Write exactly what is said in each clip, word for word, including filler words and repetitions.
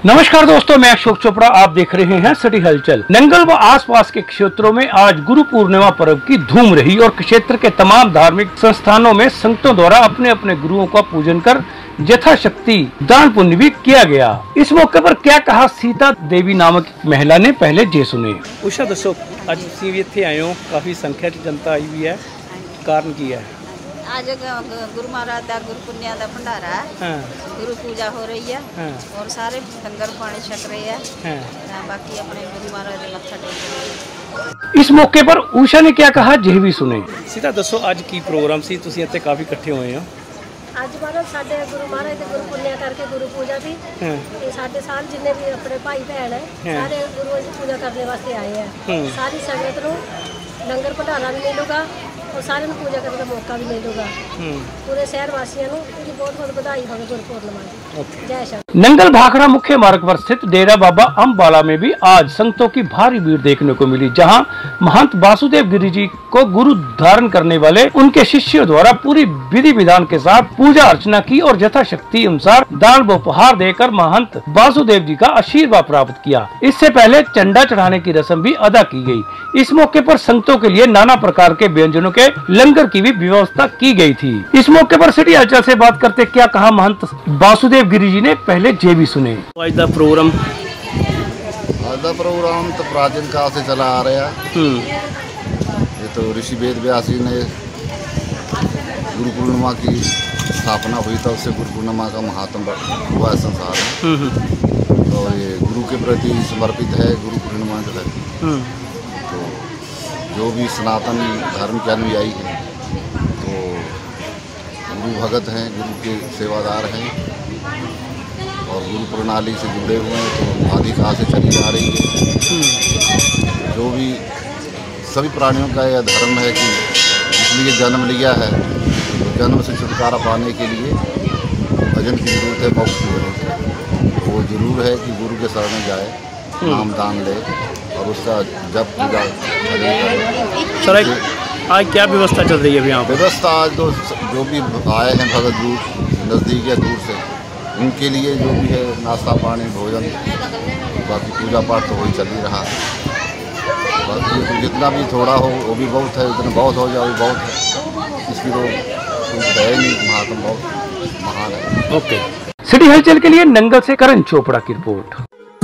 नमस्कार दोस्तों, मैं अशोक चोपड़ा। आप देख रहे हैं सिटी हलचल। नंगल व आसपास के क्षेत्रों में आज गुरु पूर्णिमा पर्व की धूम रही और क्षेत्र के तमाम धार्मिक संस्थानों में संतों द्वारा अपने अपने गुरुओं का पूजन कर यथाशक्ति दान पुण्य भी किया गया। इस मौके पर क्या कहा सीता देवी नामक महिला ने, पहले जे सुने। उषा दसो, आज तुसीं इत्थे आए हो, काफी संख्या च जनता आई हुई है, कारण की है? आज गुरु महाराज का गुरु पुण्य का भंडारा है। हाँ। गुरु पूजा हो रही है। हाँ। और सारे लंगर पानी छक रहे हैं। हाँ। बाकी अपने गुरु महाराज के मत्था टेक रहे हैं। इस मौके पर उषा ने क्या कहा, जे भी सुने। सीता दसो, आज की प्रोग्राम सी, तुसीं इत्थे काफी इकट्ठे हुए हो। ਅੱਜ ਬਾਅਦ ਸਾਡੇ ਗੁਰੂ ਮਹਾਰਾਜ ਦੇ ਗੁਰੂ ਪੁੰਨਿਆ ਕਰਕੇ ਗੁਰੂ ਪੂਜਾ ਵੀ ਤੇ ਸਾਡੇ ਸਾਲ ਜਿੰਨੇ ਵੀ ਆਪਣੇ ਭਾਈ ਭੈਣ ਹੈ ਸਾਰੇ ਗੁਰੂ ਦੀ ਪੂਜਾ ਕਰਨੇ ਵਾਸਤੇ ਆਏ ਆ। ਸਾਰੀ ਸੰਗਤ ਨੂੰ ਲੰਗਰ ਭੰਡਾਰਾ ਵੀ ਮਿਲੂਗਾ और सारे को पूजा करने का मौका भी मिलेगा। पूरे शहर वासियों को बहुत बहुत बधाई हो गुरु पूर्णिमा की। जय श्री। नंगल भाखड़ा मुख्य मार्ग पर स्थित डेरा बाबा अम्बाला में भी आज संतों की भारी भीड़ देखने को मिली, जहां महंत वासुदेव गिरी जी को गुरु धारण करने वाले उनके शिष्यों द्वारा पूरी विधि विधान के साथ पूजा अर्चना की और यथाशक्ति अनुसार दान व उपहार देकर महंत वासुदेव जी का आशीर्वाद प्राप्त किया। इससे पहले चंडा चढ़ाने की रस्म भी अदा की गई। इस मौके पर संतों के लिए नाना प्रकार के व्यंजनों के लंगर की भी व्यवस्था की गई थी। इस मौके पर सिटी हलचल से बात करते क्या कहा महंत वासुदेव गिरी जी ने, पहले जे भी सुने। आज दा प्रोग्राम आज दा प्रोग्राम तो प्राचीन काल से चला आ रहा है। ये तो ऋषि वेद व्यास जी ने गुरु पूर्णिमा की स्थापना हुई था, उससे गुरु पूर्णिमा का महात्म हुआ है संसार में। तो ये गुरु के प्रति समर्पित है गुरु पूर्णिमा जो है। तो जो भी सनातन धर्म के अनुयायी हैं तो गुरु भगत हैं, गुरु के सेवादार हैं और गुरु प्रणाली से जुड़े हुए हैं। तो आदिकाल से चली आ रही है। जो भी सभी प्राणियों का यह धर्म है कि इसलिए जन्म लिया है, तो जन्म से छुटकारा पाने के लिए भजन की जरूरत है, मोक्ष की जरूरत है। तो वो जरूर है कि गुरु के शरण में जाए, नाम दान ले और उसका जब पूजा सर। आज क्या व्यवस्था चल रही है यहाँ? व्यवस्था आज तो जो भी आए हैं भगत दूर नज़दीक या दूर से, उनके लिए जो भी है नाश्ता पानी भोजन, बाकी पूजा पाठ तो वही चल ही रहा है। बाकी तो जितना भी थोड़ा हो वो भी बहुत है, जितना बहुत हो जाए वो बहुत है। इसकी तो है नहीं, महात्मा बहुत महान है। ओके, सिटी हलचल के लिए नंगल से करण चोपड़ा की रिपोर्ट।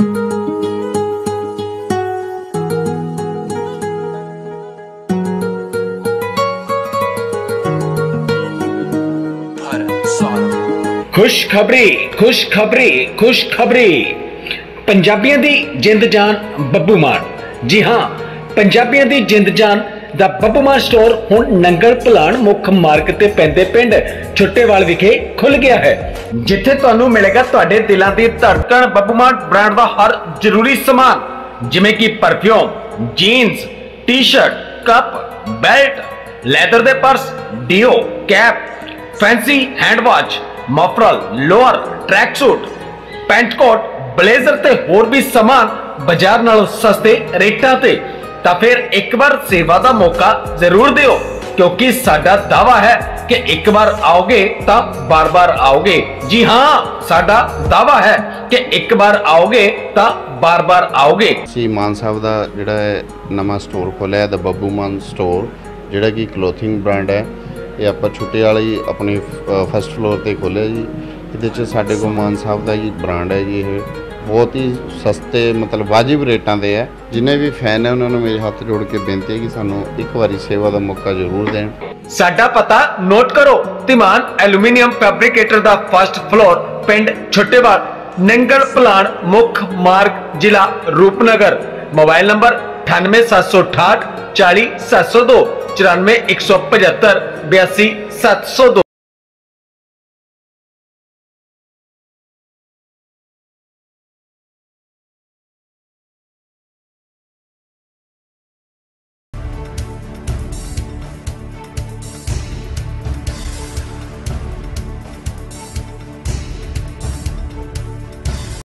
खुशखबरी खुशखबरी खुशखबरी पंजाबियों दी जिंद जान बब्बू मान। जी हाँ, पंजाबियों दी जिंद जान दा बब्बू मान स्टोर हुण नंगल भलान मुख मार्ग ते पैंदे पिंड छुट्टेवाल विखे खुल गया है, जिथे तुहानू मिलेगा तुहाडे दिलां दी धड़कन बब्बू मान ब्रांड दा हर जरूरी सामान, जिवें कि perfume, jeans, T shirt, cup, belt, leather दे purse, deo, cap, fancy hand watch, muffler, lower, tracksuit, pant coat, blazer ते होर भी सामान बाजार नालों सस्ते रेटां ते। तां फिर एक बार सेवा दा मौका जरूर दिओ, क्योंकि साडा दावा है कि एक बार आओगे तां बार बार आओगे। जी हाँ, साडा दावा है कि एक बार आओगे तां बार बार आओगे। सी मान साहब दा जिहड़ा नवा स्टोर खोलिया द बब्बू मान स्टोर, जिहड़ा कि क्लोथिंग ब्रांड है, ये आप छुट्टे वाली अपनी फर्स्ट फ्लोर पर खोलिया जी। ये साढ़े को मान साहब का जी ब्रांड है जी। ये बहुत ही सस्ते मतलब वाजिब रेटा दे है। जिन्हें भी फैन है उन्होंने मेरे हाथ जोड़ के बेनती है कि सानू एक बार सेवा का मौका जरूर दें। साडा पता नोट करो, तिमान एल्यूमीनियम फैब्रिकेटर दा फर्स्ट फ्लोर, पिंड छुट्टेवाल, नंगल भलान मुख मार्ग, जिला रूपनगर। मोबाइल नंबर अठानवे सात सौ अठाठ चाली सात सौ दो, चौरानवे एक सौ पचहत्तर बयासी सात सौ दो।